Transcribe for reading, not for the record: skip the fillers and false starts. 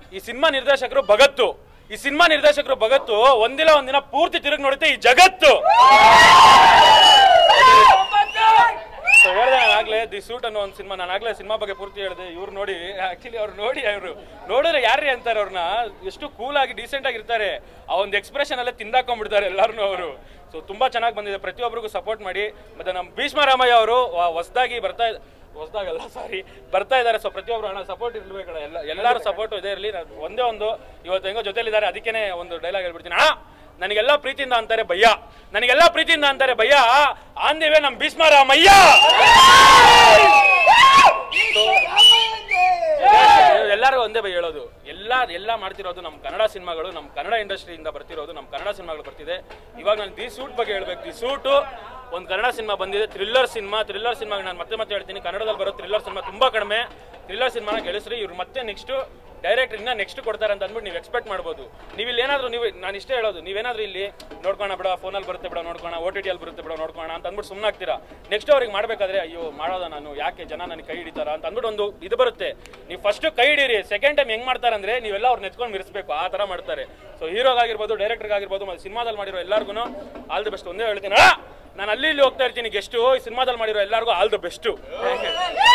ಈ ಸಿನಿಮಾ ನಿರ್ದೇಶಕರು ಭಗತ್ತು. ಈ ಸಿನಿಮಾ ನಿರ್ದೇಶಕರು ಭಗತ್ತು ಒಂದಿಲ್ಲ ಒಂದಿನ ಪೂರ್ತಿ ತಿರುಗಿ ನೋಡುತ್ತೆ ಈ ಜಗತ್ತು. ಹೇಳಿದೆ ನಾನಾಗ್ಲೇ ದಿ ಸೂಟ್ ಅನ್ನೋ ಒಂದು ಸಿನಿಮಾ, ನಾನಾಗ್ಲೇ ಸಿನಿಮಾ ಬಗ್ಗೆ ಪೂರ್ತಿ ಹೇಳಿದೆ. ಇವ್ರು ನೋಡಿ, ಆಕ್ಚುಲಿ ಅವ್ರು ನೋಡಿ, ಅವರು ನೋಡಿದ್ರೆ ಯಾರೇ ಅಂತಾರೆ ಅವ್ರನ್ನ, ಎಷ್ಟು ಕೂಲ್ ಆಗಿ ಡೀಸೆಂಟ್ ಆಗಿರ್ತಾರೆ, ಆ ಒಂದು ಎಕ್ಸ್ಪ್ರೆಷನ್ ಅಲ್ಲೇ ತಿಂದಾಕೊಂಡ್ಬಿಡ್ತಾರೆ ಎಲ್ಲರೂ ಅವರು. ಸೊ ತುಂಬಾ ಚೆನ್ನಾಗಿ ಬಂದಿದೆ, ಪ್ರತಿಯೊಬ್ಬರಿಗೂ ಸಪೋರ್ಟ್ ಮಾಡಿ. ಮತ್ತೆ ನಮ್ಮ ಭೀಷ್ಮರಾಮಯ್ಯ ಅವರು ಹೊಸದಾಗಿ ಬರ್ತಾ ಇದ್ದಾರೆ. ಸೊ ಪ್ರತಿಯೊಬ್ಬರು ಹಣ ಸಪೋರ್ಟ್ ಇರ್ಬೇಕಲ್ಲ, ಎಲ್ಲರೂ ಸಪೋರ್ಟ್ ಇದೇ ಇರಲಿ. ಒಂದೇ ಒಂದು ಇವತ್ತು ಹೆಂಗೋ ಜೊತೆಲಿದ್ದಾರೆ, ಅದಕ್ಕೇನೆ ಒಂದು ಡೈಲಾಗ್ ಹೇಳ್ಬಿಡ್ತೀನಿ. ನನಗೆಲ್ಲ ಪ್ರೀತಿಯಿಂದ ಅಂತಾರೆ ಭಯ್ಯ, ನನಗೆಲ್ಲ ಪ್ರೀತಿಯಿಂದ ಅಂತಾರೆ ಭಯ್ಯ, ಆಂದಿವೆ ನಮ್ಮ ಭೀಷ್ಮರಾಮಯ್ಯ. ಎಲ್ಲರೂ ಒಂದೇ ಬೈ ಹೇಳೋದು, ಎಲ್ಲ ಮಾಡ್ತಿರೋದು ನಮ್ಮ ಕನ್ನಡ ಸಿನಿಮಾಗಳು, ನಮ್ಮ ಕನ್ನಡ ಇಂಡಸ್ಟ್ರಿಯಿಂದ ಬರ್ತಿರೋದು, ನಮ್ಮ ಕನ್ನಡ ಸಿನಿಮಾಗಳು ಬರ್ತಿದೆ. ಇವಾಗ ನಾನು ದಿ ಸೂಟ್ ಬಗ್ಗೆ ಹೇಳ್ಬೇಕು. ದಿ ಸೂಟು ಒಂದು ಕನ್ನಡ ಸಿನಿಮಾ ಬಂದಿದೆ, ಥ್ರಿಲ್ಲರ್ ಸಿನಿಮಾಗೆ ನಾನು ಮತ್ತೆ ಹೇಳ್ತೀನಿ, ಕನ್ನಡದಲ್ಲಿ ಬರೋ ಥ್ರಿಲ್ಲರ್ ಸಿನಿಮಾ ತುಂಬಾ ಕಡಿಮೆ. ಥ್ರಿಲ್ಲರ್ ಸಿನಿಮಾನ ಗೆಲ್ಲಿಸ್ರಿ, ಇವ್ರು ಮತ್ತೆ ಡೈರೆಕ್ಟರ್ ಇನ್ನ ನೆಕ್ಸ್ಟ್ ಕೊಡ್ತಾರೆ ಅಂತ ಅಂದ್ಬಿಟ್ಟು ನೀವು ಎಕ್ಸ್ಪೆಕ್ಟ್ ಮಾಡ್ಬೋದು. ನೀವು ಇಲ್ಲಿ ಏನಾದ್ರು, ನಾನು ಇಷ್ಟೇ ಹೇಳೋದು, ನೀವೇನಾದ್ರೂ ಇಲ್ಲಿ ನೋಡ್ಕೋಣ ಬಿಡ, ಫೋನಲ್ಲಿ ಬರುತ್ತೆ ಬಿಡ ನೋಡ್ಕೋಣ, OTT ಅಲ್ಲಿ ಬರುತ್ತೆ ಬಿಡ ನೋಡ್ಕೋಣ ಅಂತ ಅಂದ್ಬಿಟ್ಟು ಸುಮ್ಮನೆ ಆಗ್ತೀರಾ. ನೆಕ್ಸ್ಟ್ ಅವ್ರಿಗೆ ಮಾಡಬೇಕಾದ್ರೆ ಅಯ್ಯೋ ಮಾಡೋದ ನಾನು, ಯಾಕೆ ಜನ ನನಗೆ ಕೈ ಹಿಡಿತಾರ ಅಂತ ಅಂದ್ಬಿಟ್ಟು ಒಂದು ಇದು ಬರುತ್ತೆ. ನೀವು ಫಸ್ಟ್ ಕೈ ಹಿಡೀರಿ, ಸೆಕೆಂಡ್ ಟೈಮ್ ಹೆಂಗ್ ಮಾಡ್ತಾರೆ ಅಂದ್ರೆ ನೀವೆಲ್ಲ ಅವ್ರು ನೆಚ್ಕೊಂಡು ಮಿರಿಸಬೇಕು, ಆ ತರ ಮಾಡ್ತಾರೆ. ಸೊ ಹೀರೋಗಾಗಿರ್ಬೋದು, ಡೈರೆಕ್ಟರ್ಗಾಗಿರ್ಬೋದು, ಮತ್ತೆ ಸಿನಿಮಾದಲ್ಲಿ ಮಾಡಿರೋ ಎಲ್ಲರಿಗೂ ಆಲ್ ದಿ ಬೆಸ್ಟ್ ಒಂದೇ ಹೇಳ್ತೀನಿ. ನಾನು ಅಲ್ಲಿ ಹೋಗ್ತಾ ಇರ್ತೀನಿ ಗೆಸ್ಟು, ಈ ಸಿನಿಮಾದಲ್ಲಿ ಮಾಡಿರೋ ಎಲ್ಲರಿಗೂ ಆಲ್ ದಿ ಬೆಸ್ಟು.